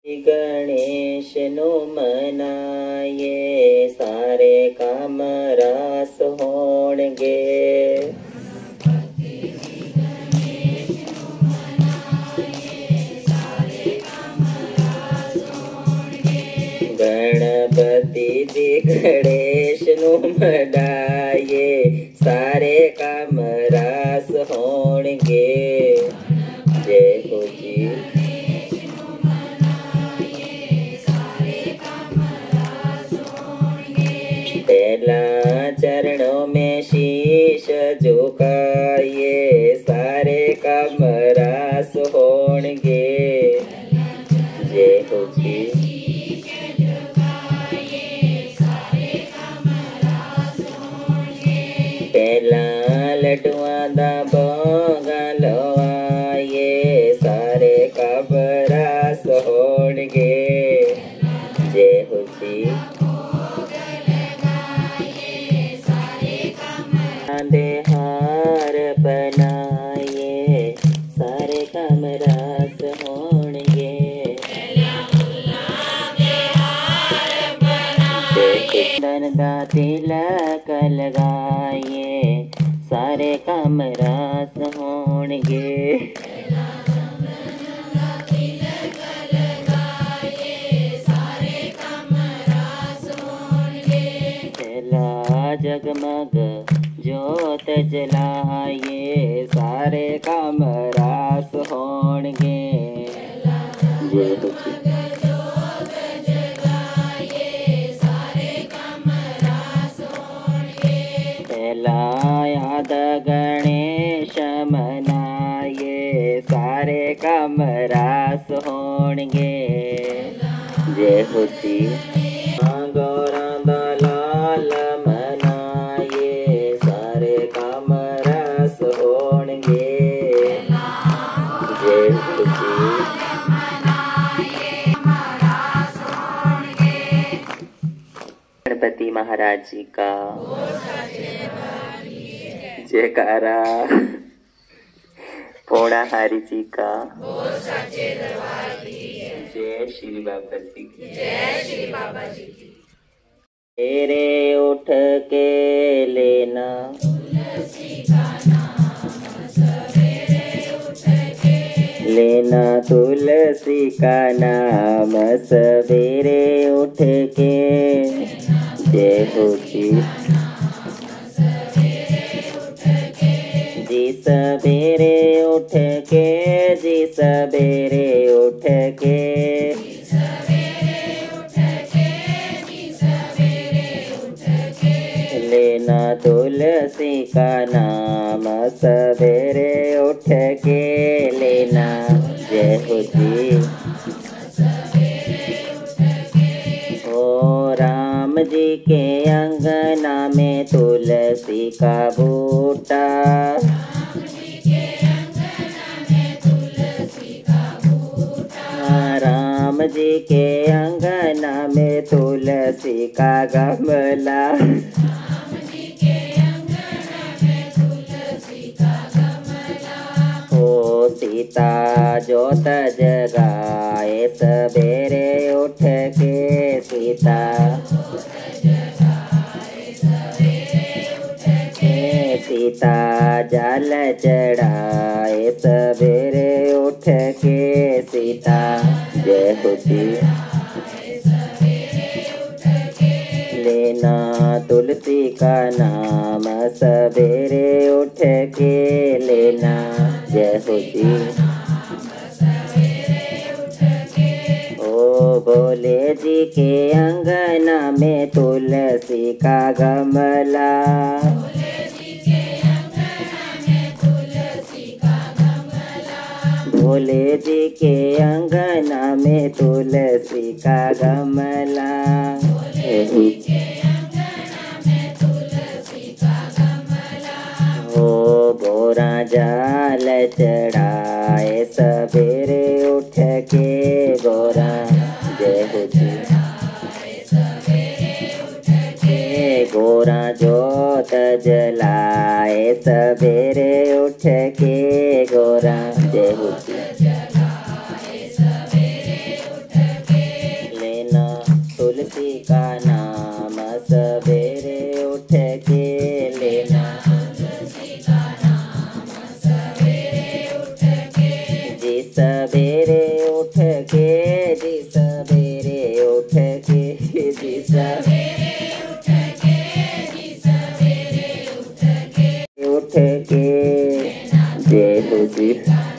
गणेश नो मनाये सारे काम रास होणगे। गणपति जी गणेश नो मनाये सारे काम रास होणगे। जय हो जी। पहला चरणों में शीश झुकाइए सारे काम रास होणगे। जय हो जी। पहला लड्डुआ दा भोगा लवाइए सारे काम रास होणगे। जय हो जी। हार बनाइए सारे काम रास होणगे। चंदन दा तिलक लगाइए सारे काम रास होणगे। जगमग जोत जलाइए सारे काम रास होणगे। जय हो जी। पहला याद गणेश मनाइए सारे काम रास होणगे। जय हो जी। गौरा दलाल मनाइए सारे काम रास होणगे। जय हो जी। गणपति महाराज जी का जयकारा। पोणाहारी जी का जय श्री बाबा जी की। जय श्री बाबा जी की। तेरे उठ के लेना तुलसी का नाम सवेरे उठ के लेना तुलसी का नाम सवेरे उठ के। जय हो जी। जी सवेरे उठ के जी सवेरे उठ के लेना तुलसी का नाम सवेरे उठ के लेना। जय हो जी। ओ राम जी के अंगना में तुलसी का बूटा राम जी के अंगना में तुलसी का गमला। ओ सीता जोत जगाए सवेरे उठ के सीता सीता जल चढ़ाए सवेरे उठ के सीता। जय हो जी। लेना तुलसी का नाम सवेरे उठ के लेना। जय हो जी। ओ भोले जी के अंगना में तुलसी का गमला भोले जी के अंगना में तुलसी का गमला। ओ गोरा जाल चढ़ाए सवेरे उठ के गोरा। जय हो जी। गोरा जोत जलाए सवेरे उठ के गोरा। जय हो जी। जी सवेरे उठ के जी सवेरे उठ के जय हो जी।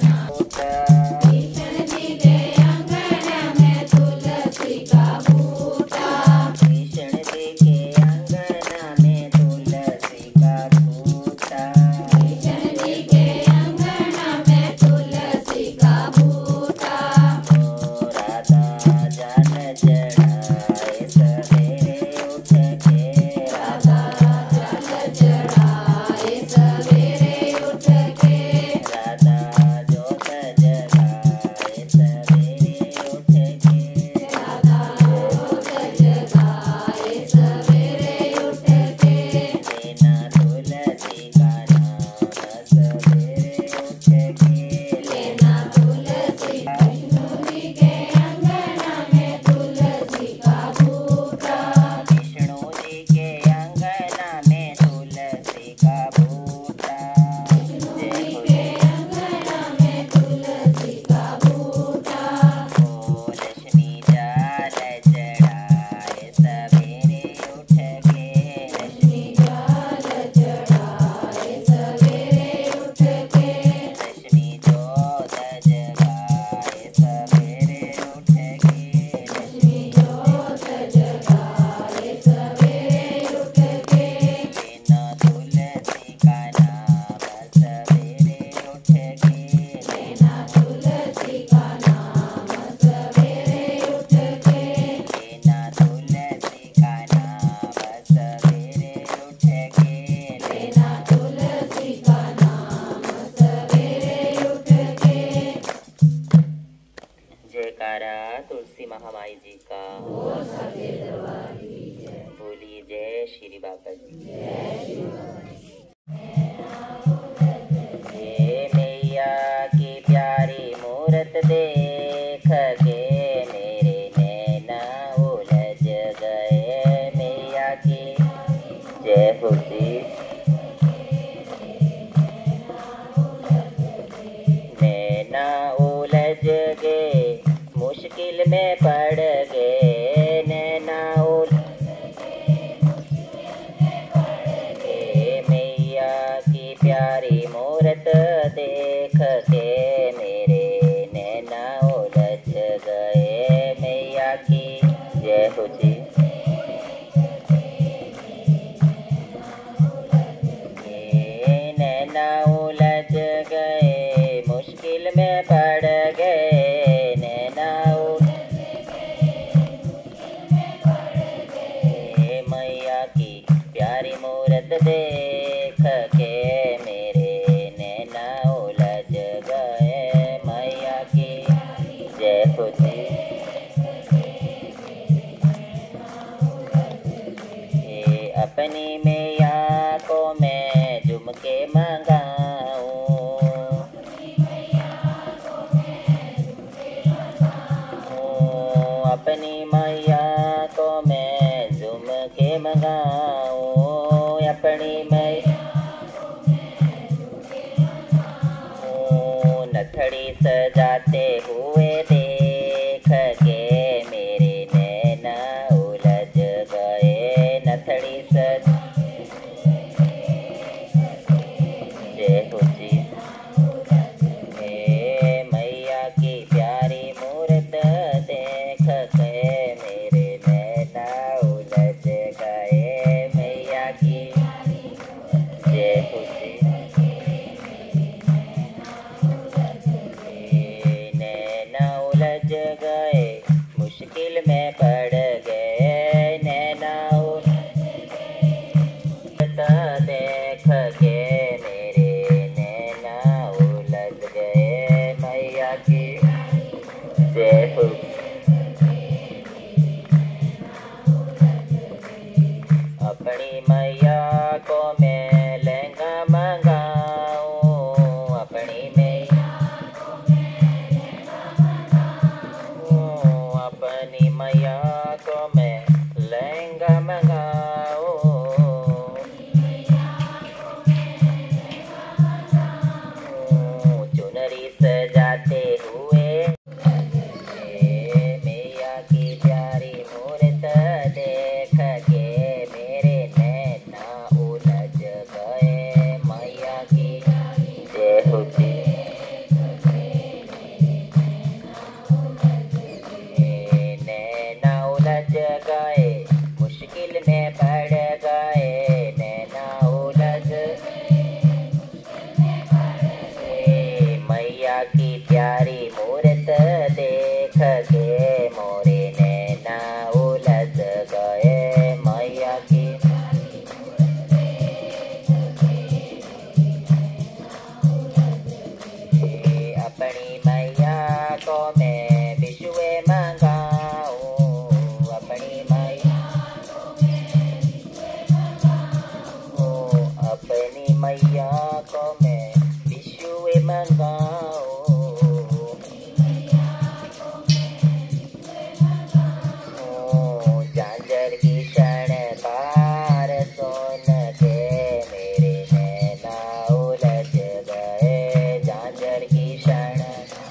तुलसी महामाई जी का बोलिए जय श्री बाबा जी। मैया की प्यारी मूरत देख के मेरे नैना उलझ गए। मैया की जय हो जी। नैना उलझ गए मुश्किल में पड़ गए। नैना मैया की प्यारी मूरत देख के मेरे नैना उलझ गए। मैया की जय हो जी। नैना उलझ गए मुश्किल में पड़ गए। देख के मेरे नैना उलझ गए। मैया की जय हो जी। अपनी मैया को मैं झुमके मंगाऊं। अपनी मैया को मैं झुमके मंगाऊं। अपनी मैया नथड़ी सजाते हुए देख के मेरे नैना उलझ गए। नथड़ी सज जय हो जी। मैया की प्यारी मूरत देख के मेरे नैना उलझ गए। मैया की जय हो जी। नैना उलझ गए मुश्किल में पड़ गए। नैना देख के मेरे नैना उलझ गए। मैया की जय हो। अपनी मैया को मैं लहंगा मंगाऊं। अपनी मैया अपनी मैया को मैं लहंगा मंगाऊं। चुनरी सजाते हुए गए, मुश्किल में पड़ गए, नैना उलझ मैया की प्यारी मूरत देख के मोरे नैना उलझ गए, मैया की अपनी मैया को मैं विश्वे मंगाऊं, अपनी मैया अपनी मैया को मैं विश्वे मंगाऊं, झांझर की क्षणकार सुन के मेरे नैना उलझ गए, झांझर की क्षण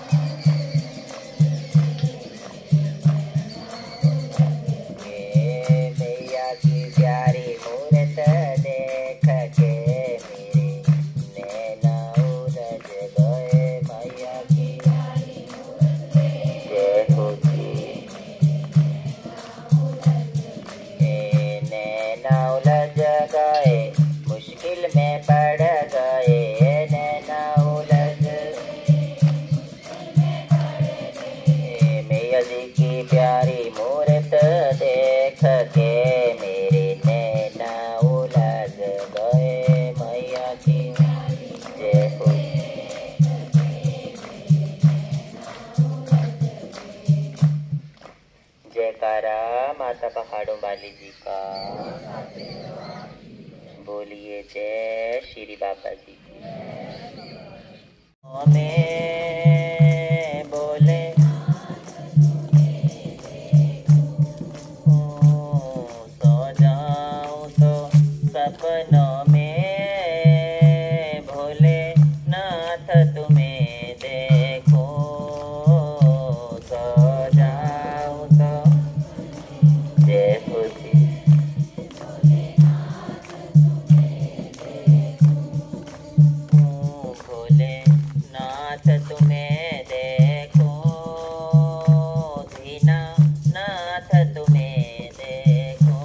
मैया की प्यारी मूरत देख के मेरे नैना उलझ गए, मैया की जय हो जी। नैना उलझ गए, मुश्किल में पड़ गए, नैना उलझ मैया जी की प्यारी मूरत देख के मेरे नैना उलझ गए, मैया की जय हो। जयकारा माता पहाड़ों वाली जी का, बोलिए जय श्री बाबा जी की। हमें बोले सो जाऊं तो सपनों में, भोले नाथ तुम्हें देखो, सो जाऊं तो जय हो जी। भोले नाथ तुम्हें देखो, दीना नाथ तुम्हें देखो,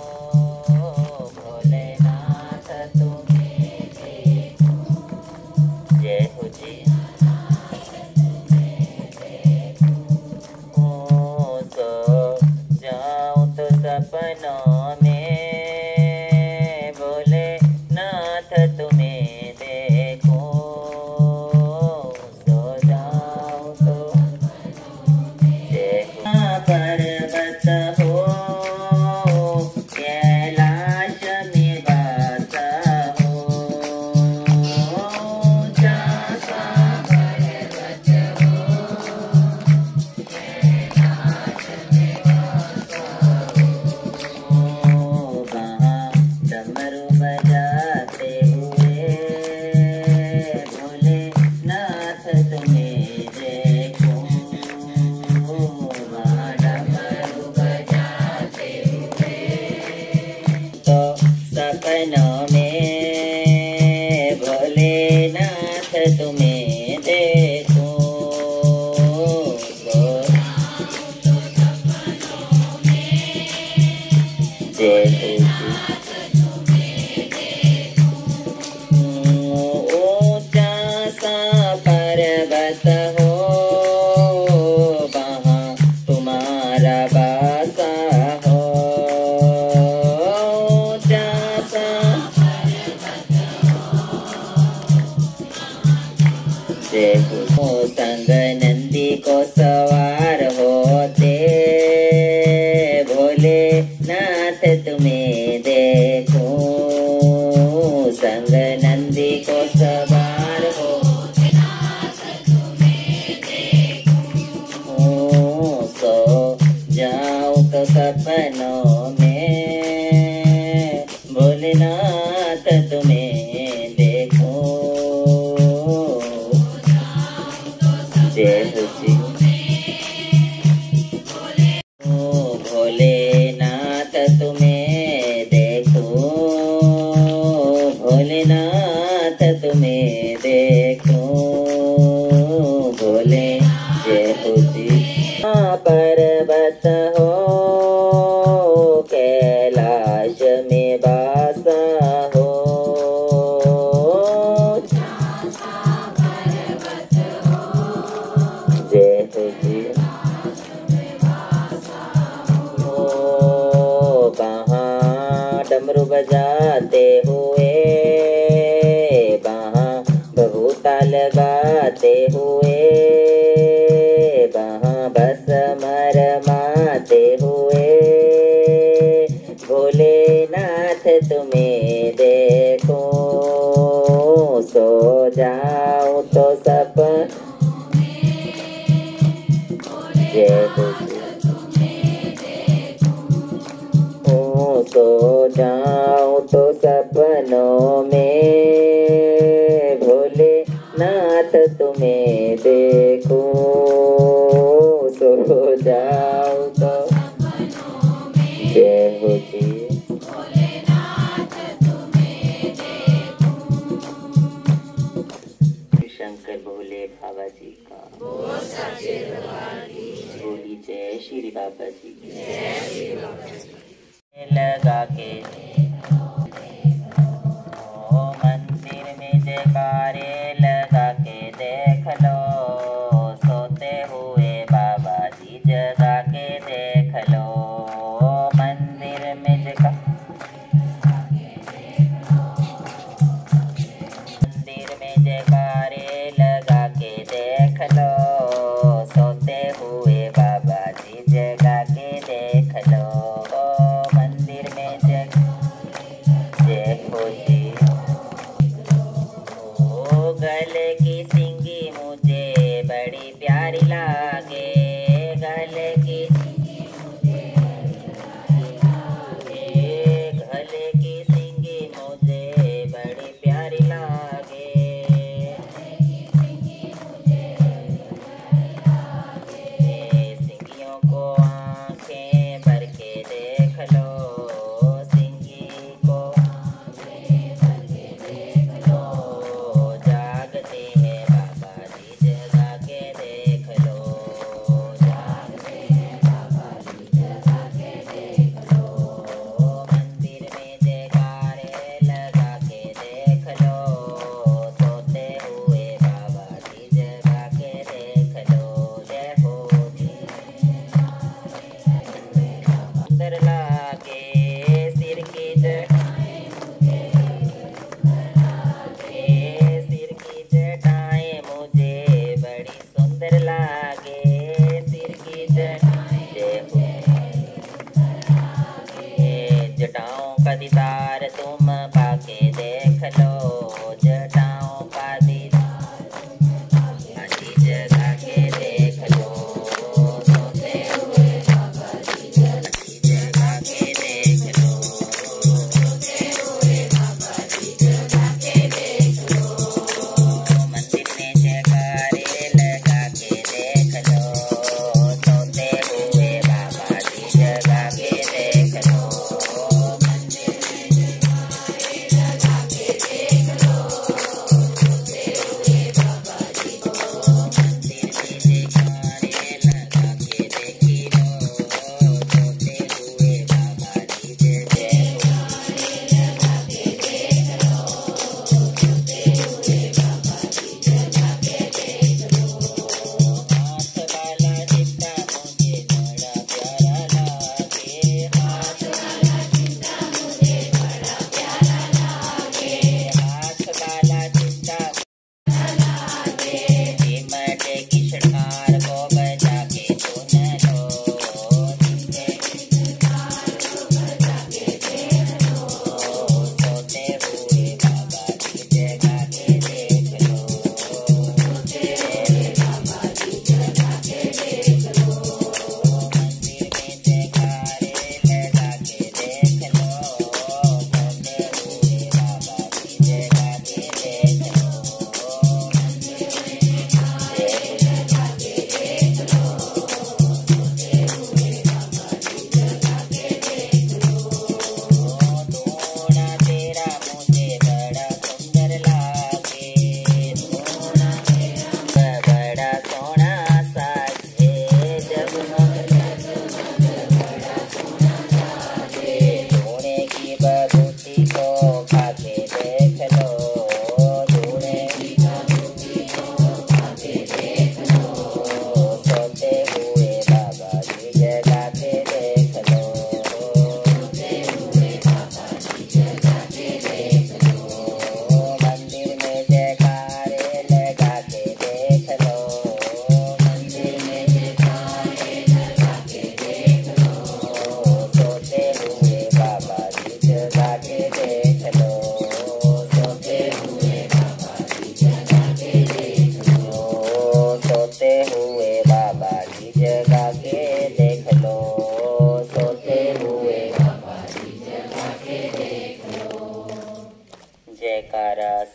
भोले नाथ तुम्हें देखो, जय हो जी। सो जाऊं तो सपनों में, भोले नाथ तुम्हें देखो, सो जाऊं तो जय हो। पर्वत हो कैलाश में वासा हो, जासा पर्वत हो, वहाँ डमरू बजाते हुए, भोले नाथ तुम्हें देखो, वहाँ डमरू बजाते हुए, तो सपनों में भोले नाथ तुम्हें देखो, जय हो ऊंचा सा पर्वत हो, वहाँ तुम्हारा बासा हो, ऊंचा सा जय हो। संग नंदी को सवार होते, भोले नाथ तुम्हें देखो, संग नंदी को सवार हो, सो जाऊं तो सपनों में, भोलेनाथ तुम्हें देखो, जय हो जी। भोलेनाथ तुम्हें देखो, भोलेनाथ तुम्हें देखो, भोले जय हो जी। पर्वत हो तुम्हें देखूं, सो जाऊं तो सपनों में, जय हो जी। सो जाऊं तो सपनों में, भोलेनाथ तुम्हें देखूं, सो जाऊं तो, जय हो जी। शंकर भोले बाबा जी का बोली, जय श्री बाबा जी की। लगा के ओ मंदिर में जयकारे लगा के देख लो, सोते हुए बाबा जी जगा के देख लो। मंदिर में जयकारे लगा के देख लो, सोते हुए बाबा जी जगा के देख लो। मंदिर में जय हो जी। ओ गले की सिंगी मुझे बड़ी प्यारी लागे, गले की गले की सिंगी मुझे बड़ी प्यारी लागे, सिंगियों को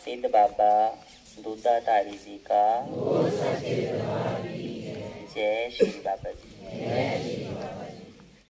सिद्ध बाबा दूधाधारी जी का जय श्री बाबा जी।